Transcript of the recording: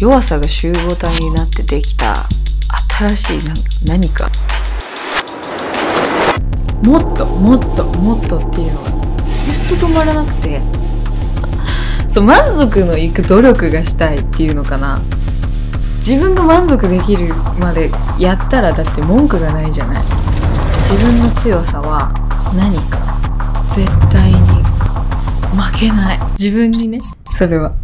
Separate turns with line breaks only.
弱さが集合体になってできた新しい何か、もっともっともっとっていうのがずっと止まらなくて、そう、満足のいく努力がしたいっていうのかな。自分が満足できるまでやったらだって文句がないじゃない。自分の強さは何か、絶対に負けない。自分にね、それは